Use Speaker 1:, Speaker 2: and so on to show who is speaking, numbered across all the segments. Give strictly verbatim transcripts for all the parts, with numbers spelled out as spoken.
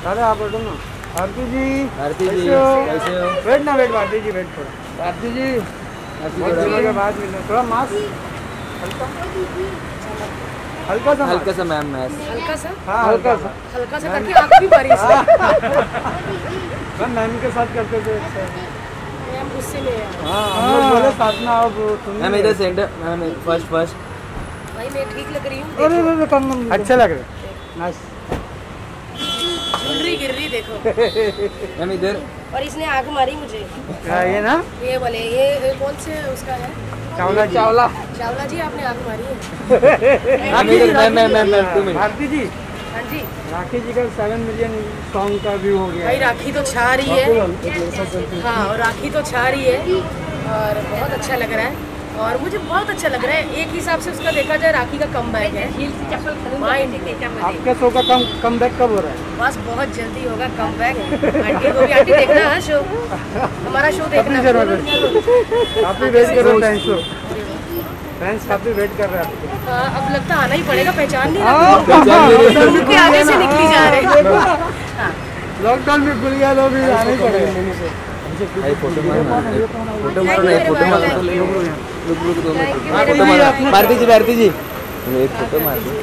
Speaker 1: अरे आप बैठो ना। आरती जी,
Speaker 2: आरती जी कैसे हो?
Speaker 1: वेट ना वेट भारती जी वेट थोड़ा। भारती जी बहुत दिनों के बाद मिलना, थोड़ा मास्क हल्का हल्का सा
Speaker 2: हल्का सा मैम मैम
Speaker 3: हल्का सा
Speaker 1: हाँ हल्का सा
Speaker 3: हल्का सा करके आँख भी बारिश है।
Speaker 1: मैम मैम के साथ करते थे।
Speaker 3: मैम गुस्से में है।
Speaker 1: हाँ हम लोग बोले साथ में आओ
Speaker 2: मैम इधर सेंटर मैम फर्स्ट फर्स्ट
Speaker 3: भाई मैं ठीक लग रही हूँ।
Speaker 1: अरे अरे कम अच्छा लग रहा है। नाइस।
Speaker 3: ज्वेलरी गिर रही देखो।
Speaker 2: मैम इधर
Speaker 3: और इसने आग मारी मुझे।
Speaker 1: क्या ये ना
Speaker 3: ये बोले ये ये कौन से उसका है?
Speaker 1: चावला चावला
Speaker 3: चावला जी आपने आग मारी है।
Speaker 2: मैम इधर ma'am ma'am ma'am ma'am two minute
Speaker 1: Bharti ji
Speaker 3: हाँ जी
Speaker 1: राखी जी का सेवन मिलियन सॉन्ग का व्यू हो गया
Speaker 3: भाई राखी तो छा रही है। हाँ और राखी तो छा रही है और बहुत अच्छा लग रहा है और मुझे बहुत अच्छा लग रहा है। एक हिसाब से उसका देखा जाए राखी का कमबैक है।
Speaker 1: आपके शो का कम कम बैक कब हो रहा है?
Speaker 3: बस बहुत जल्दी होगा कमबैक। आंटी को भी आंटी देखना है शो, हमारा शो देखना।
Speaker 1: काफी वेट कर रहे हैं शो फैंस काफी वेट कर रहे हैं।
Speaker 3: हाँ, अब लगता आना ही पड़ेगा, पहचान नहीं
Speaker 1: हाँ,
Speaker 3: रहा के आगे से निकली जा रहे।
Speaker 1: लॉकडाउन में खुल गया तो भी आना ही पड़ेगा।
Speaker 2: भाई फोटो मारना फोटो मारना है फोटो मारना रुक रुक दो मिनट भारती जी भारती जी एक फोटो मार दो।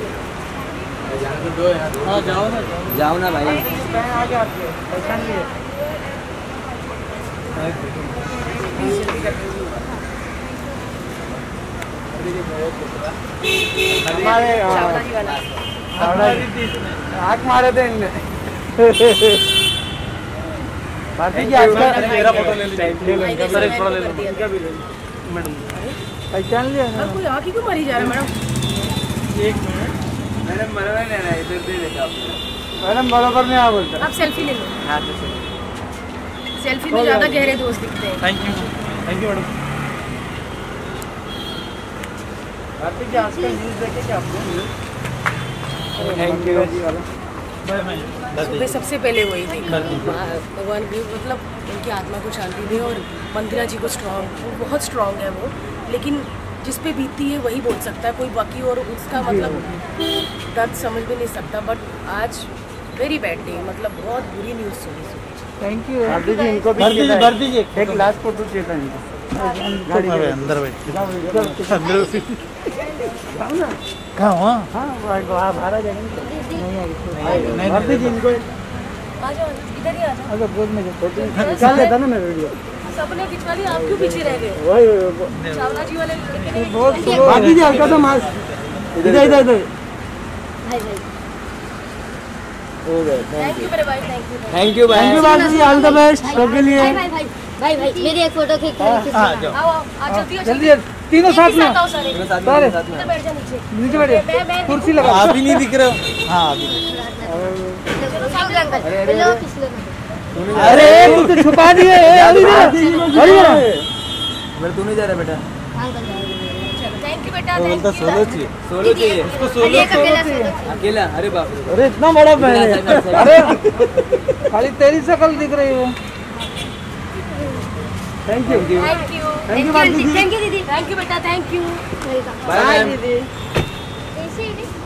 Speaker 1: हाँ जाओ ना
Speaker 2: जाओ ना भाई।
Speaker 1: आगे आपके पहचान लिए हमारे आँख मारे थे इनने। भारती जी आपका मेरा फोटो ले लीजिए। सर एक थोड़ा ले लो। इनका भी ले लो मैडम। पहचान लिया ना?
Speaker 3: कोई आँख ही क्यों मारी जा रहा है मैडम?
Speaker 1: एक मिनट
Speaker 2: मैडम बराबर नहीं है इधर दे देखा आपने।
Speaker 1: मैडम बराबर में आ बोलता।
Speaker 3: आप सेल्फी ले लो।
Speaker 2: हां तो
Speaker 3: सेल्फी में ज्यादा गहरे दोस्त दिखते हैं।
Speaker 1: Thank you thank you madam. Bharti ji आजकल न्यूज़ देखे क्या आपने? थैंक यू जी वाला
Speaker 3: सुबह सबसे पहले वही थी भगवान की मतलब उनकी आत्मा को शांति दे और मंदिरा जी को स्ट्रॉन्ग वो बहुत स्ट्रॉन्ग है वो, लेकिन जिस पे बीतती है वही बोल सकता है, कोई बाकी और उसका मतलब दर्द समझ भी नहीं सकता। बट आज वेरी बैड डे, मतलब बहुत बुरी न्यूज़ सुनी।
Speaker 1: Thank you Bharti ji. इनको भी भर दीजिए एक लास्ट फोटो चाहिए था इनको। गाड़ी में अंदर बैठ अंदर कहाँ हुआ? हाँ वहाँ बाहर आ जाएंगे नहीं भारती जी इनको
Speaker 3: आ जाओ इधर ही आ जाओ।
Speaker 1: अगर बोल में चल लेता ना मैं वीडियो
Speaker 3: सबने खिंचवा लिया, आप क्यों पीछे रह गए?
Speaker 1: वही
Speaker 3: चावला जी वाले
Speaker 1: बहुत भारती जी हल्का सा मास्क इधर इधर इधर
Speaker 3: भाई भाई
Speaker 2: हो गए।
Speaker 3: थैंक यू मेरे भाई, thank you
Speaker 2: thank you
Speaker 1: thank you Bharti ji. All the best सबके लिए।
Speaker 4: भाई भाई भाई भाई भाई मेरी एक फोटो खींच
Speaker 1: हाँ
Speaker 3: आओ आओ आ जल्दी आओ
Speaker 1: जल्दी तीनों साथ में
Speaker 3: आओ सारे
Speaker 2: मेरे साथ
Speaker 1: सारे
Speaker 2: में साथ में
Speaker 3: इधर बैठ जा नीचे।
Speaker 1: नीचे बैठिए
Speaker 3: मैं मैं
Speaker 1: कुर्सी लगा।
Speaker 2: आप ही नहीं दिख रहे हो। हां अभी
Speaker 4: चलो सामने अंकल हेलो पिछले
Speaker 1: अरे तू तो छुपा दिए अभी
Speaker 2: मेरे तू नहीं जा रहा बेटा।
Speaker 4: अंकल
Speaker 3: थैंक यू बेटा, थैंक यू।
Speaker 2: सोलो चाहिए सोलो चाहिए
Speaker 4: इसको सोलो अकेला सोलो
Speaker 2: अकेला। अरे बाप रे
Speaker 1: अरे इतना बड़ा फैन है। अरे खाली तेरी शक्ल दिख रही है। Thank you
Speaker 3: thank you
Speaker 1: thank you Bharti ji.
Speaker 4: Thank you दीदी
Speaker 3: थैंक यू बेटा, थैंक यू।
Speaker 4: वेलकम
Speaker 2: बाय
Speaker 1: दीदी।
Speaker 4: ऐसे ही